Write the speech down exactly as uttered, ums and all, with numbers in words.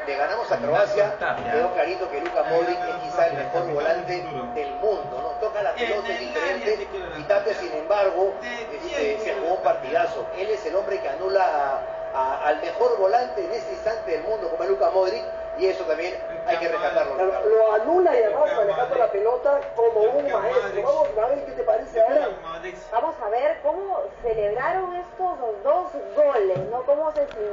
le ganamos a Croacia, quedó clarito que Luka Modric es quizá el mejor volante del mundo, ¿no? Toca las pelotas diferentes y Tapia, sin embargo, este, se jugó un partidazo. Él es el hombre que anula a, a, al mejor volante en este instante del mundo, como es Luka Modric, y eso también hay que rescatarlo. Lo, lo anula y además manejando la pelota como un maestro. Vamos a ver qué te parece ahora. Vamos a ver cómo celebraron estos dos goles, ¿no? Cómo se